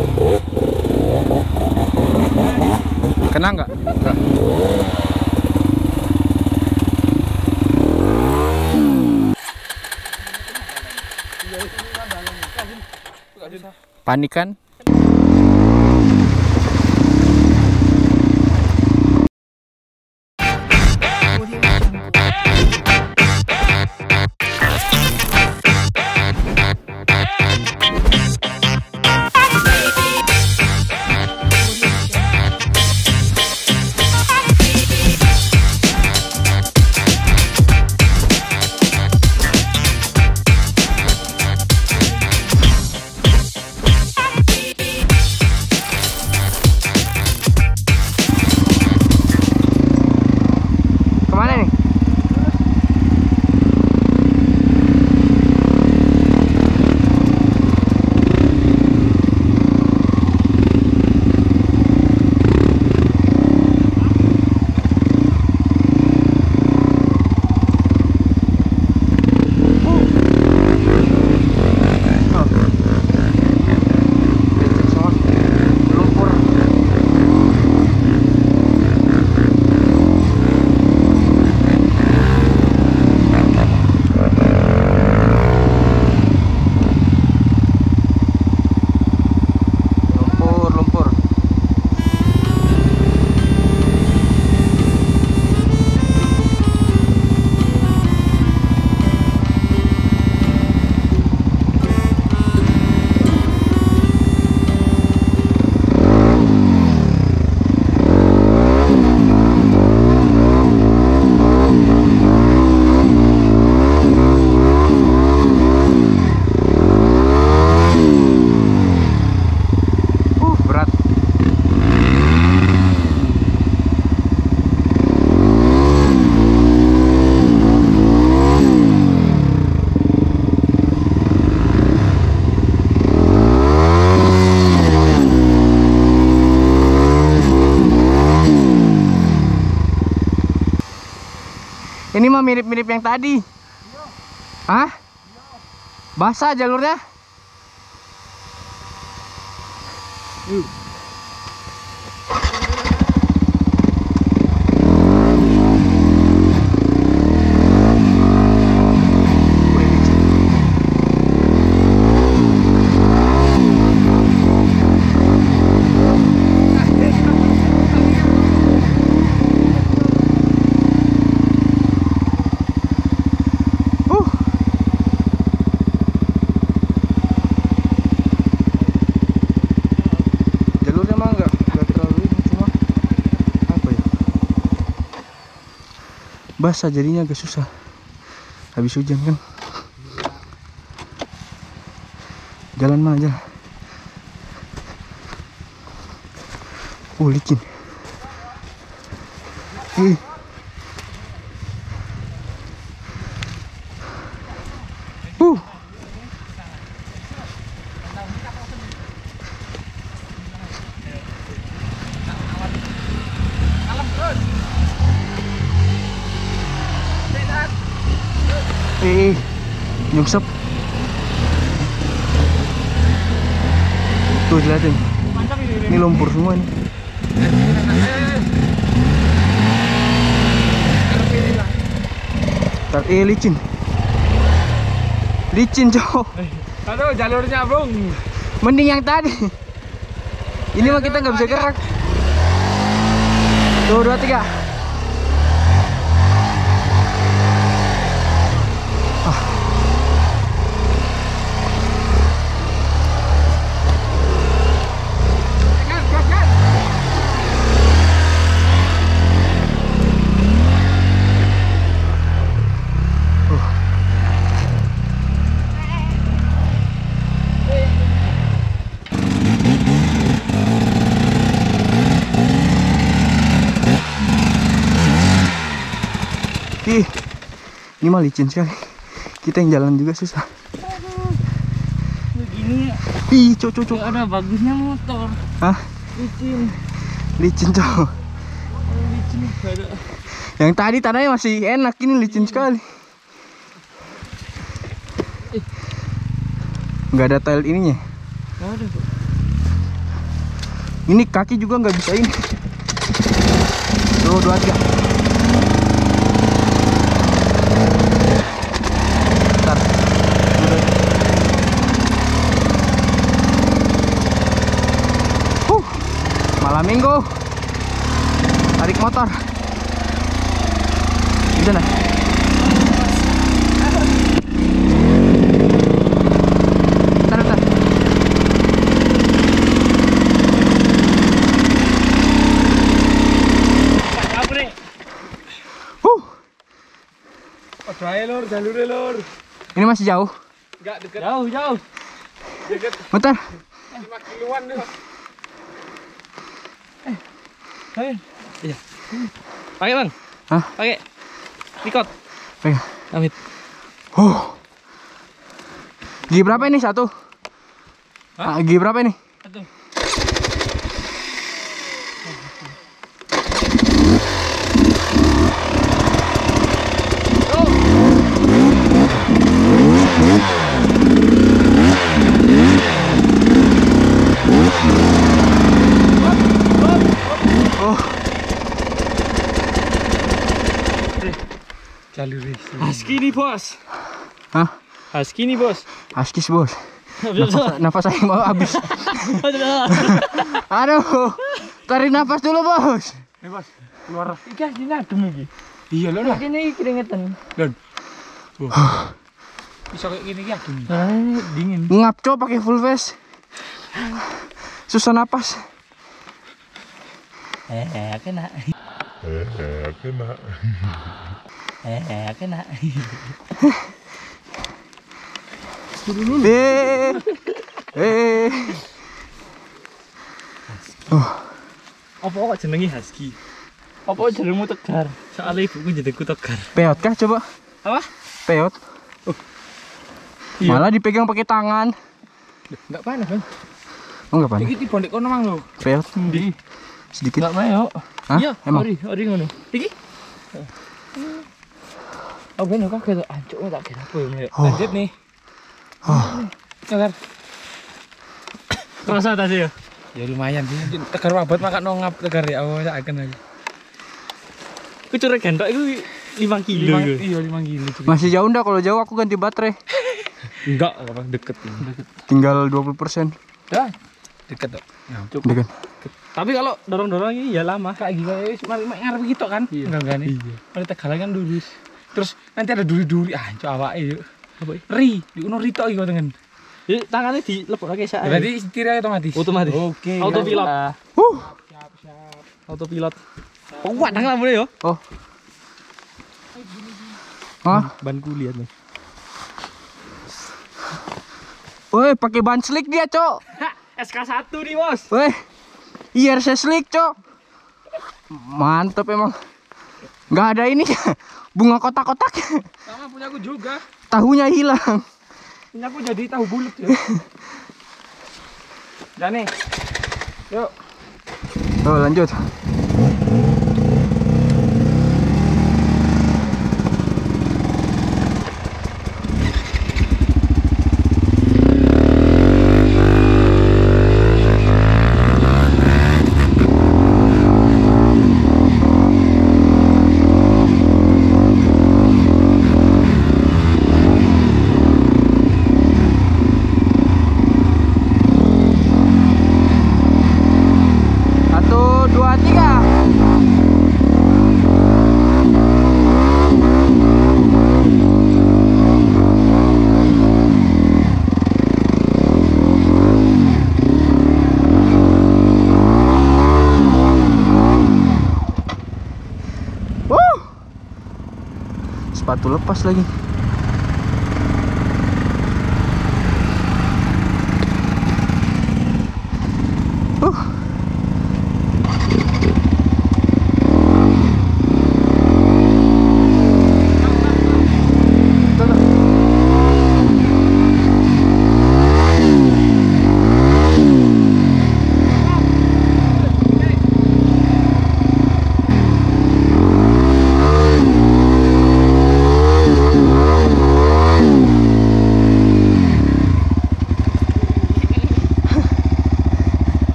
Kena nggak? Nggak. Panik kan? Ini mah mirip-mirip yang tadi. Hah? Basah jalurnya? Basah jadinya agak susah habis hujan kan. Jalan mana aja. Licin. Nyungsep. Tuh lihatin. Ini lumpur semua nih. Licin. Licin cowok. Aduh jalurnya bro. Mending yang tadi. Ini mah kita nggak bisa gerak. Tuh 2, 3. Ini mah licin sekali. Kita yang jalan juga susah. Begini. Cocok. Ada bagusnya motor. Hah? Licin cowok. Licin ada. Yang tadi tanahnya masih enak, ini licin sekali. Nggak ada tile ininya. Nggak ada kok. Ini kaki juga nggak bisa ini. Tuh 23. Bentar. Malam minggu. Tarik motor. Di sana. Bentar. Apa nih? Padahal lor, jalurnya lor. Ini masih jauh. Enggak dekat. Jauh. Dekat Bentar. 5 kiloan deh. Ayo. Iya. Pakai bang. Hah? Pakai. Record. Pegang. Amit. Gigi berapa ini satu? Hah? Gigi berapa ini? Satu. Jalur isi. Husky nih bos. Hah? Husky nih bos. Askis bos. Nafas saya mau habis. Aduh. Tarik nafas dulu bos. Bos, keluar. Iki asline adem iki. Iya lho. Ini keringetan. Lon. Bisa kayak gini iki adem. Dingin. Ngap cok pakai full face. Susah napas. Kena. Kena. Apa kok jenengi husky? Apa jenengmu Tegar? Soalnya ibuku jenengku Tegar. Peot kah coba? Apa? Peot. Iya. Malah dipegang pakai tangan. Enggak panas, Bang. Oh enggak panas. Iki tibon nek kono mang lho. Peot. Ndi? Sedikit. Enggak mau. Hah? Iya, Emang? ori ngono. Iki? Oh, ben kok kaget ancuk tak kira apa ya. Lanjut nih. Tegar. Kerasa tadi ya? Ya lumayan sih. Tegar wabat makan nongap Tegar ya. Oh, tak akan lagi. Ku curek gendok itu 5 kilo. Iya, 5 kilo. Masih jauh ndak? Kalau jauh aku ganti baterai. Enggak, apa deket. Tinggal 20%. Ya, deket kok. Ya, cukup. Deket. Tapi kalau dorong-dorong ini ya lama. Kayak gini cuma ngarep gitu kan. Enggak nih. Kalau Tegal kan lurus. Terus nanti ada duri-duri ancuk awake yuk. Apa? Ri, di uno rito iki kok tengen. Jadi tangannya dilebokake sak. Berarti setirnya otomatis. Otomatis. Oke. Autopilot. Siap. Autopilot. Kuat nang lamune yo. Oh. Hah? Banku lihat nih. Woi, pakai ban slick dia, Cok. SK1 nih, Bos. Woi. IRC slick, Cok. Mantep emang. Nggak ada ini. Bunga kotak-kotak. Sama punya aku juga. Tahunya hilang. Punya aku jadi tahu bulat ya. Dan nih. Yuk. Oh, lanjut. Sepatu lepas lagi.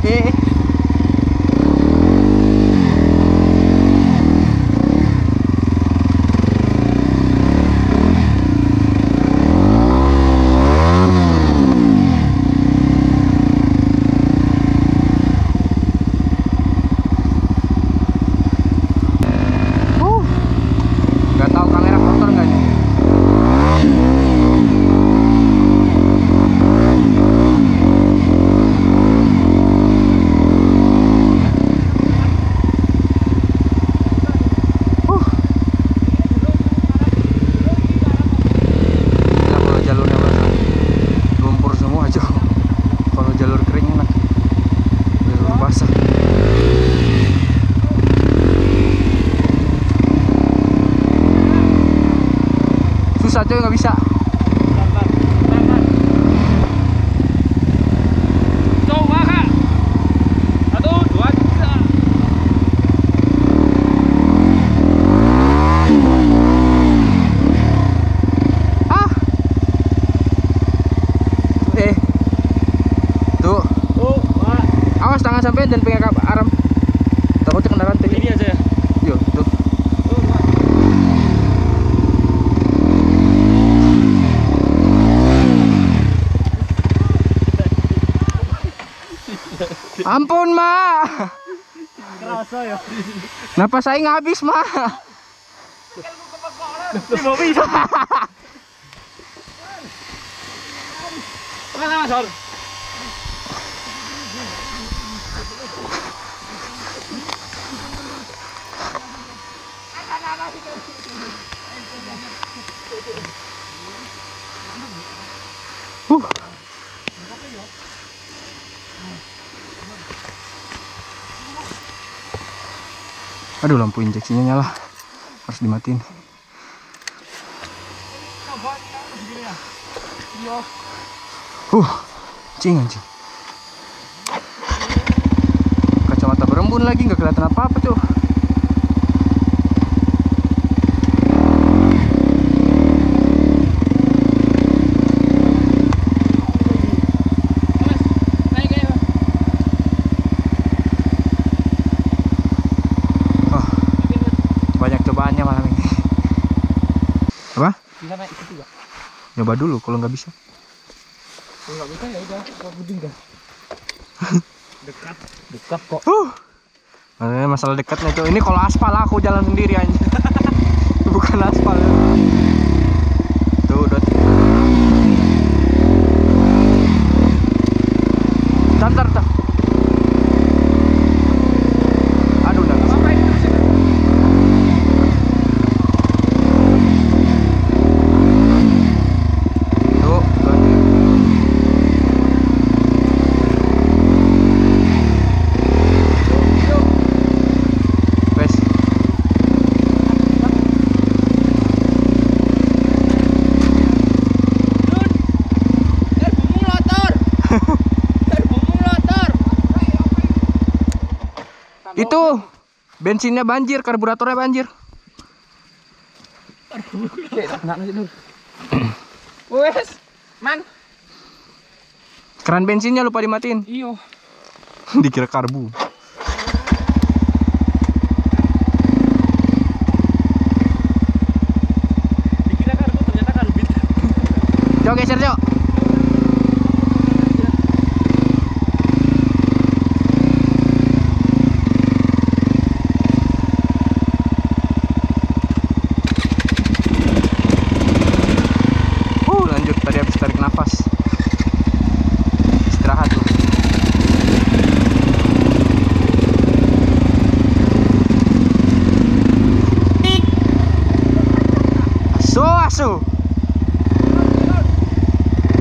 Gak tahu kamera kotor nggak nih? Gila kalau jalurnya basah, lumpur semua aja. Kalau jalur kering enak, jalur basah. Susah coy, nggak bisa. Coba kak. 1, 2, 3. Ah, tuh, Oh, Pak. awas tangan sampai dan pegang arm. Takutnya kena rantai. Ini aja ya. Yo, tuh. Oh, Pak. Ampun, Ma. Kerasa ya. Napas saya nggak habis, Ma. Mau bisa. Mana Mas Hor? Aduh, lampu injeksinya nyala, harus dimatiin. Anjing. Kacamata berembun lagi, nggak kelihatan apa-apa tuh. Banyak cobaannya malam ini. Apa? Bisa naik itu juga. Nyoba dulu, kalau nggak bisa. Kalau nggak bisa ya udah, kok buding dah. Dekat kok. Masalah dekatnya tuh. Ini kalau aspal aku jalan sendiri aja. Bukan aspal. Tuh, dot. Tantar tuh. Aduh, udah. Apa ini? Tuh, dot. Wes. Itu bensinnya banjir, karburatornya banjir. Wes, man. Keran bensinnya lupa dimatiin. Iyo. Dikira karbu. Dikira kargo ternyata karbit. Jok, geser, Jok. Lanjut, tadi habis tarik nafas. Istirahat tuh. Asu.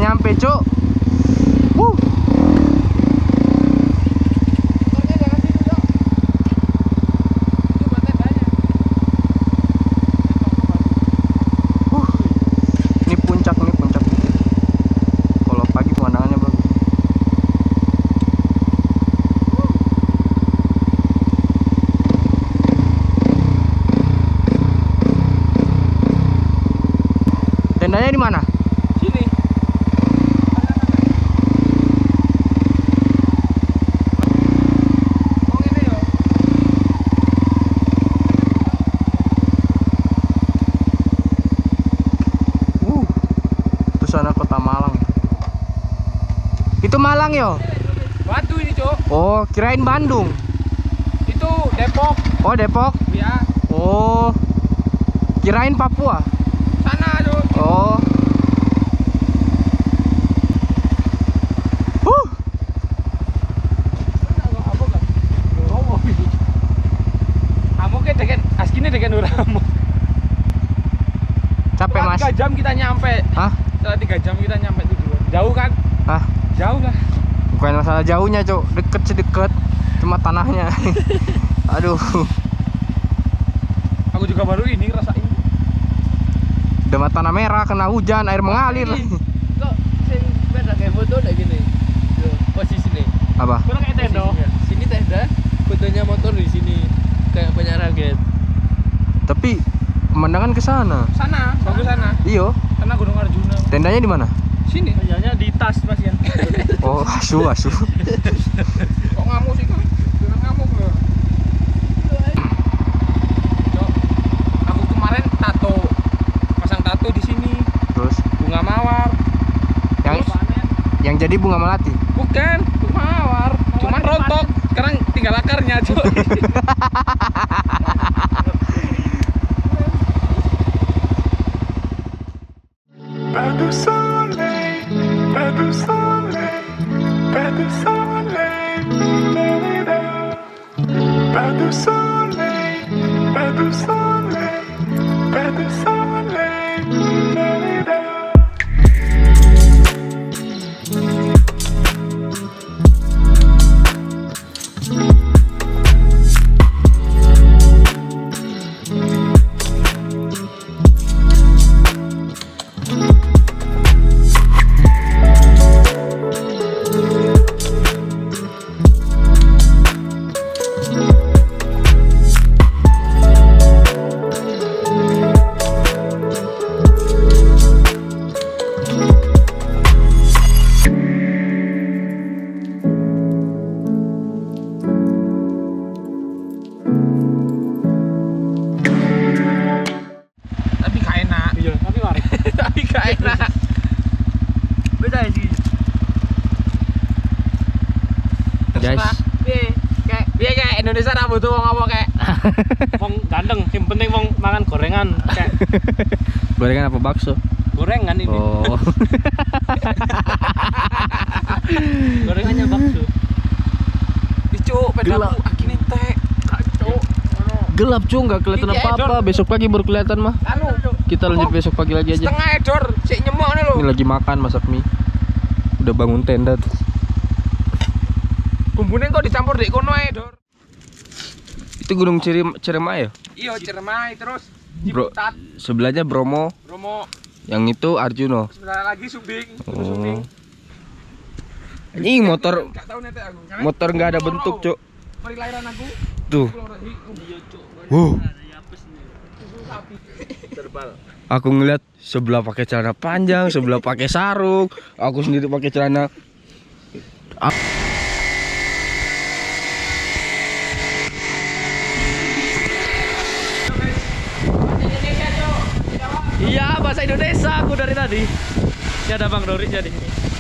nyampe, Cuk. Ini puncak. Kalau pagi pemandangannya bagus. Tendanya di mana? Sini. Oh ini yo. Itu sana kota Malang. Itu Malang yo. Batu ini, Cok. Oh, kirain Bandung. Itu Depok. Oh, Depok. Ya. Oh, kirain Papua. Sana, Cok. Oh. Kamu ke deket askine deket Nuramo. Capek, Mas. 3 jam kita nyampe. Hah? Setelah 3 jam kita nyampe tujuan. Jauh kan? Hah? Jauh lah. Bukan masalah jauhnya, Cuk. Deket sih deket. Cuma tanahnya. Aduh. Aku juga baru ini rasain. Udah tanah merah, kena hujan, air mengalir. Kok sing beda kayak foto udah gini. Yo, posisi nih. Apa? Kurang kayak tenda. Sini tenda, fotonya motor di sini. Kayak punya raket. Tapi pemandangan ke sana. Sana, bagus sana. Iyo. Sana Gunung Arjuna. Tendanya di mana? Sini. Kayaknya di tas Mas Yan. Oh, asu. Kok ngamuk sih kan? Jangan ngamuk loh. Cok, aku kemarin pasang tato di sini. Terus Bunga mawar. yang jadi bunga melati. Bukan, bunga mawar. Cuman rontok. Sekarang tinggal akarnya, Cok. Pas de soleil, pas de soleil, pas de soleil, la-la-la. Pas de soleil, pas de soleil, pas de soleil, la-la-la. Tapi gak enak. Iya, tapi mari. Tapi gak enak. Beda sih. Guys. Piye kayak Indonesia ra butuh wong apa kayak. Wong ganteng, yang penting wong mangan gorengan kayak Gorengan apa bakso? gorengan ini. Oh. Gorengannya bakso. Dicuk Gelap. pedaku akine tek. Cuk. Gelap, Cuk, nggak kelihatan Ini apa-apa. edor. Besok pagi baru kelihatan mah. Anu, Kita lanjut besok pagi lagi aja. setengah edor, sik nyemok nih lho. Ini lagi makan, masak mie. Udah bangun tenda tuh. Bumbune kok dicampur di kono ae, Dor. Itu Gunung Ciremai ya? Iya, Ciremai terus Bro, Ciputat, sebelahnya Bromo, Bromo, yang itu Arjuno. sebentar lagi Subing, Gunung Oh. Subing. Ini motor Gak tahu nete aku. motor nggak ada bentuk, Cuk. Mari lahiran aku. Tuh. Iya, Cuk. Wow. Aku ngeliat sebelah pakai celana panjang, sebelah pakai sarung, aku sendiri pakai celana. Iya, bahasa Indonesia aku dari tadi. Ini ada Bang Dori jadi.